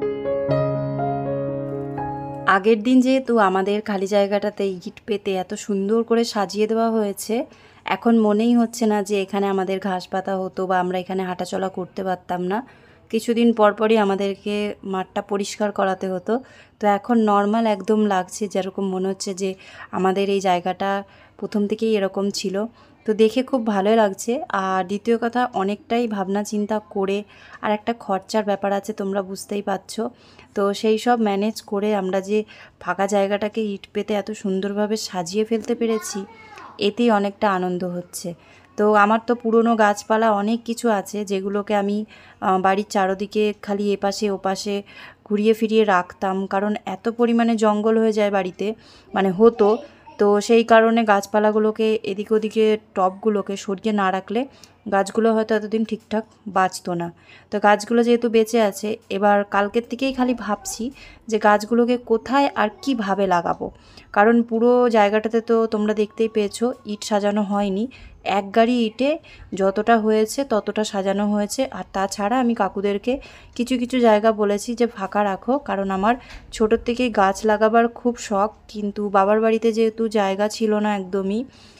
আগের দিন যেহেতু আমাদের খালি জায়গাটাতে ইট পেতে এত সুন্দর করে সাজিয়ে দেওয়া হয়েছে, এখন মনেই হচ্ছে না যে এখানে আমাদের ঘাস পাতা হতো বা আমরা এখানে হাঁটাচলা করতে পারতাম না। কিছুদিন পরপরই আমাদেরকে মাঠটা পরিষ্কার করাতে হতো। তো এখন নর্মাল একদম লাগছে, যেরকম মনে হচ্ছে যে আমাদের এই জায়গাটা প্রথম থেকেই এরকম ছিল। তো দেখে খুব ভালোই লাগছে। আর দ্বিতীয় কথা, অনেকটাই ভাবনা চিন্তা করে আর একটা খরচার ব্যাপার আছে, তোমরা বুঝতেই পারছো। তো সেই সব ম্যানেজ করে আমরা যে ফাঁকা জায়গাটাকে ইট পেতে এত সুন্দরভাবে সাজিয়ে ফেলতে পেরেছি, এতেই অনেকটা আনন্দ হচ্ছে। তো আমার তো পুরনো গাছপালা অনেক কিছু আছে, যেগুলোকে আমি বাড়ির চারদিকে খালি এপাশে ওপাশে ঘুরিয়ে ফিরিয়ে রাখতাম, কারণ এত পরিমাণে জঙ্গল হয়ে যায় বাড়িতে, মানে হতো। তো সেই কারণে গাছপালাগুলোকে এদিক ওদিকে টবগুলোকে সরিয়ে না রাখলে গাছগুলো হয়তো এতদিন ঠিকঠাক বাঁচতো না। তো গাছগুলো যেহেতু বেঁচে আছে, এবার কালকের থেকেই খালি ভাবছি যে গাছগুলোকে কোথায় আর কীভাবে লাগাবো। কারণ পুরো জায়গাটাতে তো তোমরা দেখতেই পেয়েছো ইট সাজানো হয়নি, এক গাড়ি ইটে যতটা হয়েছে ততটা সাজানো হয়েছে। আর তাছাড়া আমি কাকুদেরকে কিছু কিছু জায়গা বলেছি যে ফাঁকা রাখো, কারণ আমার ছোটোর থেকেই গাছ লাগাবার খুব শখ, কিন্তু বাবার বাড়িতে যেহেতু জায়গা ছিল না একদমই,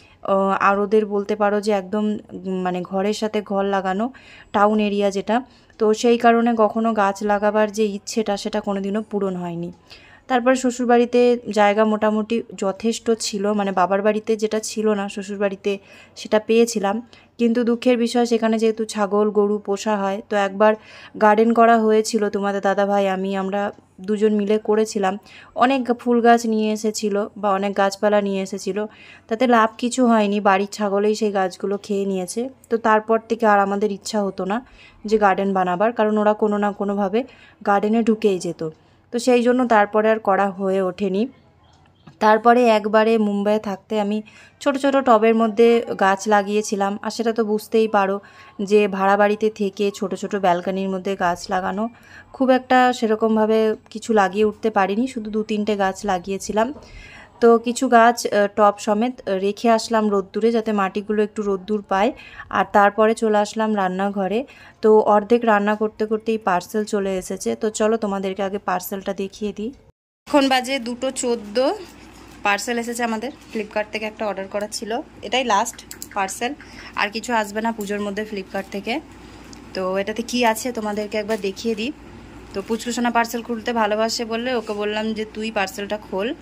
আর ওদের বলতে পারো যে একদম মানে ঘরের সাথে ঘর লাগানো, টাউন এরিয়া যেটা, তো সেই কারণে কখনো গাছ লাগাবার যে ইচ্ছেটা সেটা কোনোদিনও পূরণ হয়নি। তারপর শ্বশুরবাড়িতে জায়গা মোটামুটি যথেষ্ট ছিল, মানে বাবার বাড়িতে যেটা ছিল না শ্বশুরবাড়িতে সেটা পেয়েছিলাম। কিন্তু দুঃখের বিষয়, সেখানে যেহেতু ছাগল গরু পোষা হয়, তো একবার গার্ডেন করা হয়েছিল, তোমাদের দাদাভাই আমরা দুজন মিলে করেছিলাম। অনেক ফুল গাছ নিয়ে এসেছিল বা অনেক গাছপালা নিয়ে এসেছিল, তাতে লাভ কিছু হয়নি, বাড়ির ছাগলেই সেই গাছগুলো খেয়ে নিয়েছে। তো তারপর থেকে আর আমাদের ইচ্ছা হতো না যে গার্ডেন বানাবার, কারণ ওরা কোনো না কোনোভাবে গার্ডেনে ঢুকেই যেত। তো সেই জন্য তারপরে আর করা হয়ে ওঠেনি। তারপরে একবারে মুম্বাইয়ে থাকতে আমি ছোট ছোট টবের মধ্যে গাছ লাগিয়েছিলাম। আর সেটা তো বুঝতেই পারো যে ভাড়া বাড়িতে থেকে ছোট ছোট ব্যালকানির মধ্যে গাছ লাগানো, খুব একটা সেরকমভাবে কিছু লাগিয়ে উঠতে পারিনি, শুধু 2-3টে গাছ লাগিয়েছিলাম। তো কিছু গাছ টব সমেত রেখে আসলাম রোদ্দুরে, যাতে মাটিগুলো একটু রোদ্দুর পায়। আর তারপরে চলে আসলাম রান্নাঘরে। তো অর্ধেক রান্না করতে করতেই পার্সেল চলে এসেছে। তো চলো তোমাদেরকে আগে পার্সেলটা দেখিয়ে দিই। এখন বাজে 2:14, পার্সেল এসেছে আমাদের ফ্লিপকার্ট থেকে, একটা অর্ডার করা ছিল, এটাই লাস্ট পার্সেল, আর কিছু আসবে না পুজোর মধ্যে ফ্লিপকার্ট থেকে। তো এটাতে কি আছে তোমাদেরকে একবার দেখিয়ে দিই। তো পুচকুসোনা পার্সেল খুলতে ভালোবাসে বললে ওকে বললাম যে তুই পার্সেলটা খোলো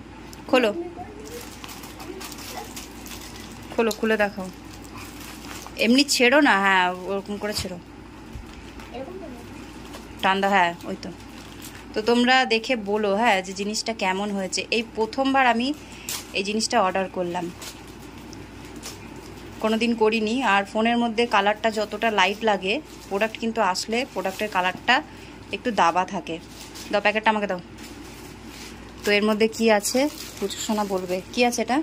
খোলো, খুলে দেখাও। এমনি ছেড়ো না, হ্যাঁ ওরকম করে ছেড়ো, টান্দা, হ্যাঁ ওই তো। তো তোমরা দেখে বলো হ্যাঁ যে জিনিসটা কেমন হয়েছে। এই প্রথমবার আমি এই জিনিসটা অর্ডার করলাম, কোনো দিন করিনি। আর ফোনের মধ্যে কালারটা যতটা লাইট লাগে, প্রোডাক্ট কিন্তু আসলে প্রোডাক্টের কালারটা একটু দাবা থাকে। দাও প্যাকেটটা আমাকে দাও। তো এর মধ্যে কি আছে পুচকুসোনা বলবে, কি আছে এটা?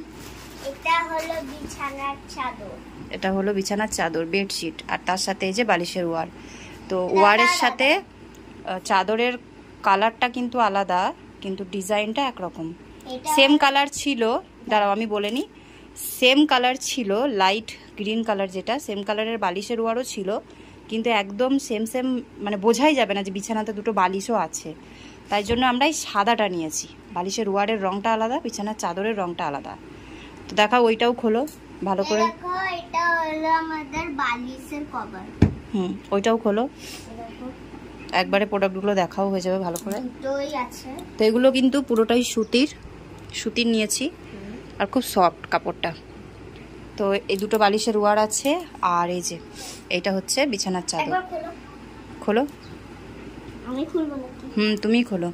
এটা হলো বিছানার চাদর, বেডশিট, আর তার সাথে এই যে বালিশের ওয়ার। তো ওয়ারের সাথে চাদরের কালারটা কিন্তু আলাদা, কিন্তু ডিজাইনটা একরকম। সেম কালার ছিল, দাঁড়াও আমি বলে নিই, সেম কালার ছিল, লাইট গ্রিন কালার, যেটা সেম কালারের বালিশের ওয়ারও ছিল, কিন্তু একদম সেম মানে বোঝাই যাবে না যে বিছানাতে দুটো বালিশও আছে। তাই জন্য আমরা এই সাদাটা নিয়েছি, বালিশের ওয়ারের রংটা আলাদা, বিছানার চাদরের রংটা আলাদা। তো দেখাও ওইটাও খোলো ভালো করে। এটা হলো আমাদের বালিশের কভার। ওইটাও খোলো, একবারে প্রোডাক্টগুলো দেখাও হয়ে যাবে ভালো করে। তো এগুলো কিন্তু পুরোটাই সুতির নিয়েছি, আর খুব সফট কাপড়টা। তো এই দুটো বালিশের ওয়ার আছে, আর এই যে এইটা হচ্ছে বিছানার চাদর। খোলো, আমি খুলবো নাকি? তুমিই খোলো।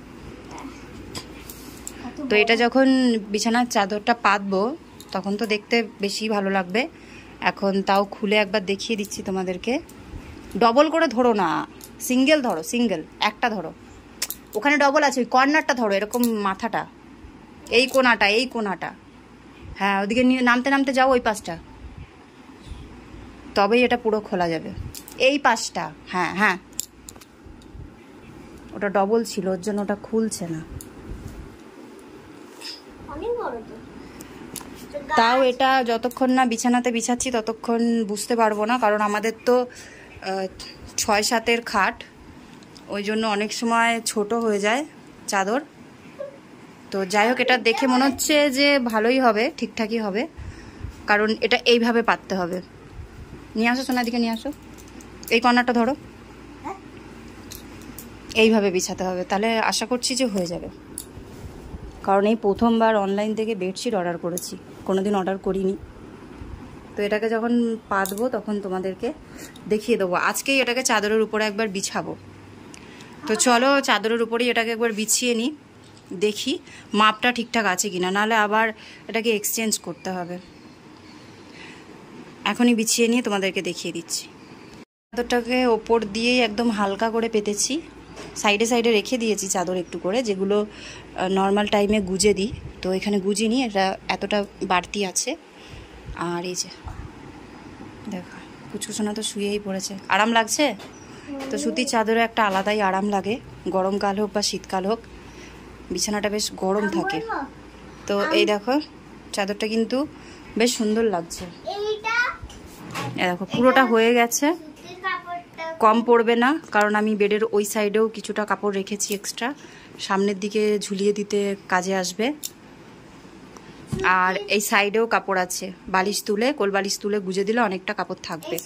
তো এটা যখন বিছানার চাদরটা পাতবো তখন তো দেখতে বেশি ভালো লাগবে। এখন তাও খুলে একবার দেখিয়ে দিচ্ছি তোমাদেরকে। ডবল করে ধরো না, সিঙ্গেল ধরো, সিঙ্গেল একটা ধরো, ওখানে ডবল আছে, ওই কর্নারটা ধরো, এরকম মাথাটা, এই কোনাটা, হ্যাঁ ওদিকে নিয়ে নামতে নামতে যাও ওই পাশটা, তবেই এটা পুরো খোলা যাবে। এই পাশটা, হ্যাঁ ওটা ডবল ছিল, ওর জন্য ওটা খুলছে না। তাও এটা যতক্ষণ না বিছানাতে বিছাচ্ছি ততক্ষণ বুঝতে পারবো না, কারণ আমাদের তো 6-7-এর খাট, ওই জন্য অনেক সময় ছোট হয়ে যায় চাদর। তো যাই হোক, এটা দেখে মনে হচ্ছে যে ভালোই হবে, ঠিকঠাকই হবে, কারণ এটা এইভাবে পাততে হবে। নিয়ে আসো সোনার দিকে, নিয়ে আসো, এই কর্নারটা ধরো, এইভাবে বিছাতে হবে, তাহলে আশা করছি যে হয়ে যাবে। কারণ এই প্রথমবার অনলাইন থেকে বেডশিট অর্ডার করেছি, কোনোদিন অর্ডার করিনি। তো এটাকে যখন পাতবো তখন তোমাদেরকে দেখিয়ে দেবো। আজকেই এটাকে চাদরের উপরে একবার বিছাবো। তো চলো চাদরের উপরেই এটাকে একবার বিছিয়ে নিই, দেখি মাপটা ঠিকঠাক আছে কিনা, নাহলে আবার এটাকে এক্সচেঞ্জ করতে হবে। এখনই বিছিয়ে নিয়ে তোমাদেরকে দেখিয়ে দিচ্ছি। চাদরটাকে ওপর দিয়েই একদম হালকা করে পেতেছি, সাইডে সাইডে রেখে দিয়েছি চাদর একটু করে, যেগুলো নর্মাল টাইমে গুজে দিই। তো এখানে গুজিনি, এটা এতটা বাড়তি আছে। আর এই যে দেখো, কুচকুচোনা তো শুয়েই পড়েছে। আরাম লাগছে তো, সুতির চাদরে একটা আলাদাই আরাম লাগে, গরমকাল হোক বা শীতকাল হোক, বিছানাটা বেশ গরম থাকে। তো এই দেখো চাদরটা কিন্তু বেশ সুন্দর লাগছে। এই দেখো পুরোটা হয়ে গেছে, কম পড়বে না, কারণ আমি বেডের ওই সাইডেও কিছুটা কাপড় রেখেছি এক্সট্রা, সামনের দিকে ঝুলিয়ে দিতে কাজে আসবে। আর এই সাইডেও কাপড় আছে, বালিশ তুলে, কোল বালিশ তুলে গুজে দিলে অনেকটা কাপড় থাকবে।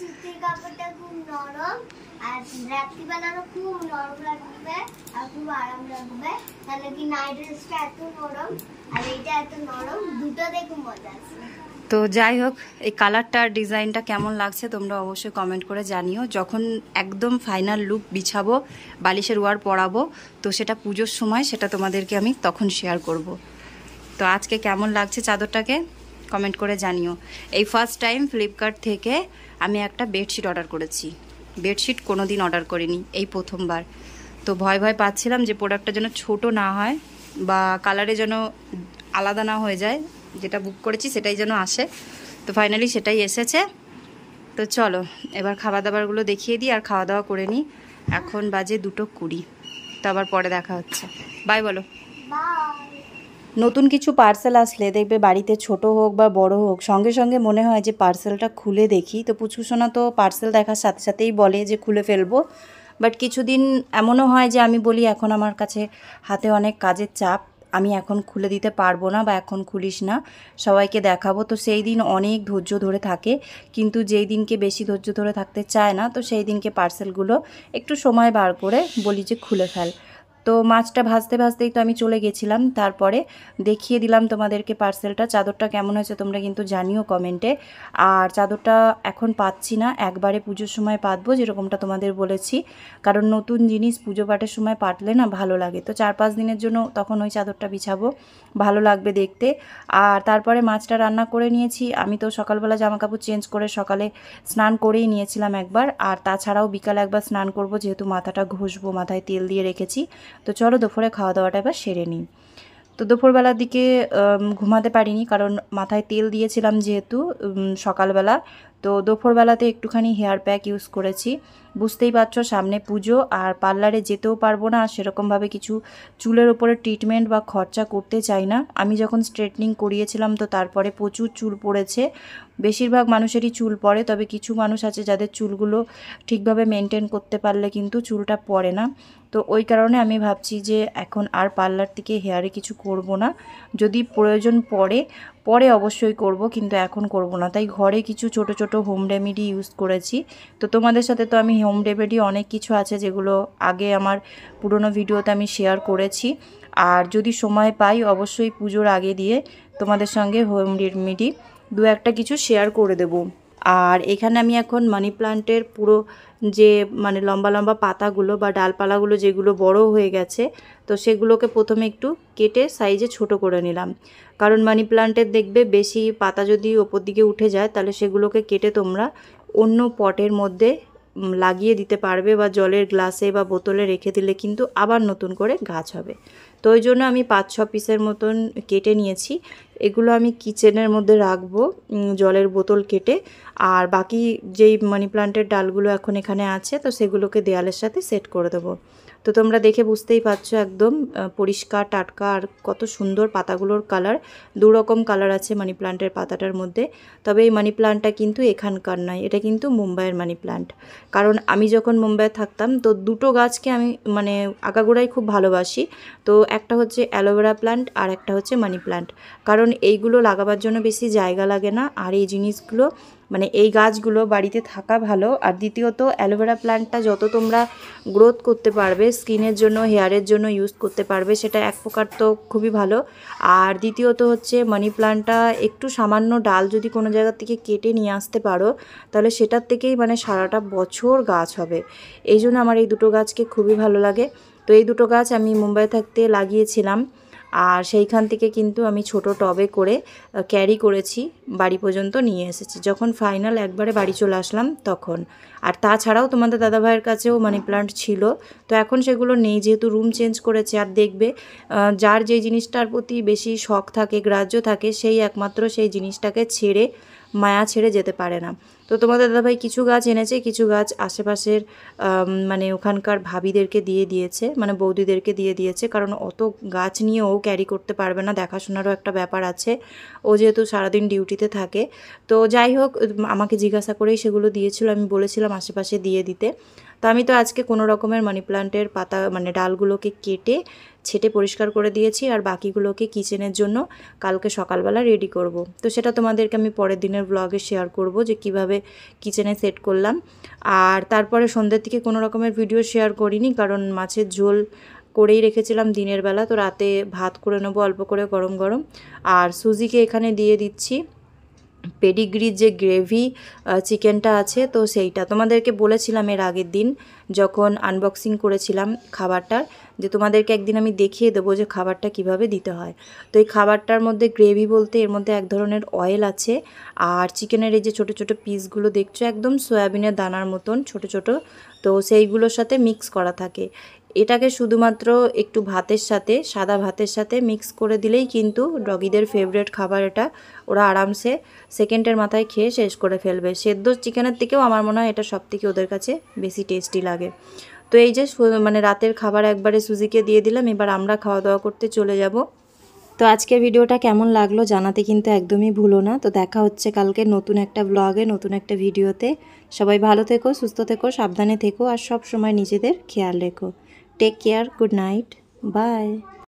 আর রাত্রিবেলারও খুব নরম লাগবে আর খুব আরাম লাগবে। তাহলে কি নাইট ড্রেসটা এত নরম আর এইটা এত নরম, দুটো দেখে মজা আসবে। তো যাই হোক, এই কালারটা আর ডিজাইনটা কেমন লাগছে তোমরা অবশ্যই কমেন্ট করে জানিও। যখন একদম ফাইনাল লুক বিছাবো, বালিশের ওয়ার পরাবো, তো সেটা পুজোর সময় সেটা তোমাদেরকে আমি তখন শেয়ার করব। তো আজকে কেমন লাগছে চাদরটাকে কমেন্ট করে জানিও। এই ফার্স্ট টাইম ফ্লিপকার্ট থেকে আমি একটা বেডশিট অর্ডার করেছি, বেডশিট কোনো দিন অর্ডার করিনি, এই প্রথমবার। তো ভয় ভয় পাচ্ছিলাম যে প্রোডাক্টটা যেন ছোট না হয় বা কালারে যেন আলাদা না হয়ে যায়, যেটা বুক করেছি সেটাই যেন আসে। তো ফাইনালি সেটাই এসেছে। তো চলো এবার খাবার দাবারগুলো দেখিয়ে দিই আর খাওয়া দাওয়া করে নিই। এখন বাজে 2:20। তো আবার পরে দেখা হচ্ছে, বাই বলো। নতুন কিছু পার্সেল আসলে দেখবে বাড়িতে ছোট হোক বা বড় হোক, সঙ্গে সঙ্গে মনে হয় যে পার্সেলটা খুলে দেখি। তো পুচকুসোনা তো পার্সেল দেখার সাথে সাথেই বলে যে খুলে ফেলবো। বাট কিছুদিন এমনও হয় যে আমি বলি এখন আমার কাছে হাতে অনেক কাজের চাপ, আমি এখন খুলে দিতে পারবো না বা এখন খুলিস না, সবাইকে দেখাবো। তো সেই দিন অনেক ধৈর্য ধরে থাকে, কিন্তু যেই দিনকে বেশি ধৈর্য ধরে থাকতে চায় না, তো সেই দিনকে পার্সেলগুলো একটু সময় বার করে বলি যে খুলে ফেল। তো মাছটা ভাজতে ভাজতেই তো আমি চলে গেছিলাম, তারপরে দেখিয়ে দিলাম তোমাদেরকে পার্সেলটা। চাদরটা কেমন হয়েছে তোমরা কিন্তু জানিও কমেন্টে। আর চাদরটা এখন পাচ্ছি না, একবারে পুজোর সময় পাতবো যেরকমটা তোমাদের বলেছি, কারণ নতুন জিনিস পুজো পাঠের সময় পাতলে না ভালো লাগে। তো 4-5 দিনের জন্য তখন ওই চাদরটা বিছাবো, ভালো লাগবে দেখতে। আর তারপরে মাছটা রান্না করে নিয়েছি। আমি তো সকালবেলা জামাকাপড় চেঞ্জ করে সকালে স্নান করেই নিয়েছিলাম একবার, আর তাছাড়াও বিকালে একবার স্নান করব, যেহেতু মাথাটা ঘষবো, মাথায় তেল দিয়ে রেখেছি। তো চলো দুপুরে খাওয়া দাওয়াটা এবার সেরে নিই। তো দুপুরবেলার দিকে ঘুমাতে পারিনি, কারণ মাথায় তেল দিয়েছিলাম যেহেতু সকালবেলা। তো দুপুরবেলাতে একটুখানি হেয়ার প্যাক ইউজ করেছি। বুঝতেই পারছো সামনে পুজো, আর পার্লারে যেতেও পারবো না, আর সেরকমভাবে কিছু চুলের ওপরে ট্রিটমেন্ট বা খরচা করতে চাই না। আমি যখন স্ট্রেটনিং করিয়েছিলাম তো তারপরে প্রচুর চুল পড়েছে, বেশিরভাগ মানুষেরই চুল পড়ে, তবে কিছু মানুষ আছে যাদের চুলগুলো ঠিকভাবে মেনটেন করতে পারলে কিন্তু চুলটা পড়ে না। তো ওই কারণে আমি ভাবছি যে এখন আর পার্লার থেকে হেয়ারে কিছু করব না, যদি প্রয়োজন পরে অবশ্যই করব, কিন্তু এখন করব না। তাই ঘরে কিছু ছোট ছোট হোম রেমেডি ইউজ করেছি। তো তোমাদের সাথে তো আমি হোম রেমেডি অনেক কিছু আছে যেগুলো আগে আমার পুরনো ভিডিওতে আমি শেয়ার করেছি, আর যদি সময় পাই অবশ্যই পুজোর আগে দিয়ে তোমাদের সঙ্গে হোম রেমেডি দু একটা কিছু শেয়ার করে দেব। আর এখানে আমি এখন মানি প্লান্টের পুরো যে মানে লম্বা লম্বা পাতাগুলো বা ডালপালাগুলো যেগুলো বড় হয়ে গেছে, তো সেগুলোকে প্রথমে একটু কেটে সাইজে ছোট করে নিলাম। কারণ মানি প্লান্টের দেখবে বেশি পাতা যদি ওপর দিকে উঠে যায়, তাহলে সেগুলোকে কেটে তোমরা অন্য পটের মধ্যে লাগিয়ে দিতে পারবে, বা জলের গ্লাসে বা বোতলে রেখে দিলে কিন্তু আবার নতুন করে গাছ হবে। তো ওই জন্য আমি 5-6 পিসের মতন কেটে নিয়েছি। এগুলো আমি কিচেনের মধ্যে রাখবো জলের বোতল কেটে, আর বাকি যেই মানি প্লান্টের ডালগুলো এখন এখানে আছে তো সেগুলোকে দেয়ালের সাথে সেট করে দেবো। তো তোমরা দেখে বুঝতেই পারছো একদম পরিষ্কার টাটকা, আর কত সুন্দর পাতাগুলোর কালার। দু রকম কালার আছে মানি প্লান্টের পাতাটার মধ্যে। তবে এই মানি প্লান্টটা কিন্তু এখানকার নয়, এটা কিন্তু মুম্বাইয়ের মানি প্লান্ট। কারণ আমি যখন মুম্বাইয়ে থাকতাম তো দুটো গাছকে আমি মানে আগাগোড়াই খুব ভালোবাসি। তো একটা হচ্ছে অ্যালোভেরা প্লান্ট আর একটা হচ্ছে মানি প্লান্ট। কারণ এইগুলো লাগাবার জন্য বেশি জায়গা লাগে না, আর এই জিনিসগুলো মানে এই গাছগুলো বাড়িতে থাকা ভালো। আর দ্বিতীয়ত অ্যালোভেরা প্ল্যান্টটা যত তোমরা গ্রোথ করতে পারবে, স্কিনের জন্য হেয়ারের জন্য ইউজ করতে পারবে, সেটা এক প্রকার তো খুবই ভালো। আর দ্বিতীয়ত হচ্ছে মানি প্ল্যান্টটা একটু সামান্য ডাল যদি কোনো জায়গা থেকে কেটে নিয়ে আসতে পারো, তাহলে সেটার থেকেই মানে সারাটা বছর গাছ হবে। এই জন্য আমার এই দুটো গাছকে খুবই ভালো লাগে। তো এই দুটো গাছ আমি মুম্বাই থাকতে লাগিয়েছিলাম, আর সেইখান থেকে কিন্তু আমি ছোট টবে করে ক্যারি করেছি, বাড়ি পর্যন্ত নিয়ে এসেছি যখন ফাইনাল একবারে বাড়ি চলে আসলাম তখন। আর তাছাড়াও তোমাদের দাদাভাইয়ের কাছেও মানি প্লান্ট ছিল, তো এখন সেগুলো নেই যেহেতু রুম চেঞ্জ করেছে। আর দেখবে যার যেই জিনিসটার প্রতি বেশি শখ থাকে, গ্রাহ্য থাকে, সেই একমাত্র সেই জিনিসটাকে ছেড়ে মায়া ছেড়ে যেতে পারে না। তো তোমাদের দাদাভাই কিছু গাছ এনেছে, কিছু গাছ আশেপাশের মানে ওখানকার ভাবিদেরকে দিয়ে দিয়েছে, মানে বৌদিদেরকে দিয়ে দিয়েছে। কারণ অত গাছ নিয়ে ও ক্যারি করতে পারবে না, দেখাশোনারও একটা ব্যাপার আছে, ও যেহেতু সারাদিন ডিউটিতে থাকে। তো যাই হোক, আমাকে জিজ্ঞাসা করেই সেগুলো দিয়েছিল, আমি বলেছিলাম আশেপাশে দিয়ে দিতে। তো আমি তো আজকে কোনো রকমের মানি প্লান্টের পাতা মানে ডালগুলোকে কেটে ছেটে পরিষ্কার করে দিয়েছি, আর বাকিগুলোকে কিচেনের জন্য কালকে সকালবেলা রেডি করব। তো সেটা তোমাদেরকে আমি পরের দিনের ব্লগে শেয়ার করব যে কিভাবে কিচেনে সেট করলাম। আর তারপরে সন্ধ্যের দিকে কোনো রকমের ভিডিও শেয়ার করিনি, কারণ মাছের ঝোল করেই রেখেছিলাম দিনের বেলা। তো রাতে ভাত করে নেবো অল্প করে গরম গরম। আর সুজিকে এখানে দিয়ে দিচ্ছি পেডিগ্রির যে গ্রেভি চিকেনটা আছে, তো সেইটা তোমাদেরকে বলেছিলাম এর আগের দিন যখন আনবক্সিং করেছিলাম খাবারটার, যে তোমাদেরকে একদিন আমি দেখিয়ে দেবো যে খাবারটা কিভাবে দিতে হয়। তো এই খাবারটার মধ্যে গ্রেভি বলতে এর মধ্যে এক ধরনের অয়েল আছে, আর চিকেনের এই যে ছোটো ছোটো পিসগুলো দেখছো একদম সয়াবিনের দানার মতন ছোট ছোট, তো সেইগুলোর সাথে মিক্স করা থাকে। এটাকে শুধুমাত্র একটু ভাতের সাথে, সাদা ভাতের সাথে মিক্স করে দিলেই কিন্তু ডগিদের ফেভারিট খাবার এটা। ওরা আরামসে সেকেন্ডের মাথায় খেয়ে শেষ করে ফেলবে। সেদ্ধ চিকেনের থেকেও আমার মনে হয় এটা সবথেকে ওদের কাছে বেশি টেস্টি লাগে। তো এই যে মানে রাতের খাবার একবারে সুজিকে দিয়ে দিলাম, এবার আমরা খাওয়া দাওয়া করতে চলে যাব। তো আজকের ভিডিওটা কেমন লাগলো জানাতে কিন্তু একদমই ভুলো না। তো দেখা হচ্ছে কালকে নতুন একটা ব্লগে, নতুন একটা ভিডিওতে। সবাই ভালো থেকো, সুস্থ থেকো, সাবধানে থেকো, আর সব সময় নিজেদের খেয়াল রেখো। Take care, good night, by.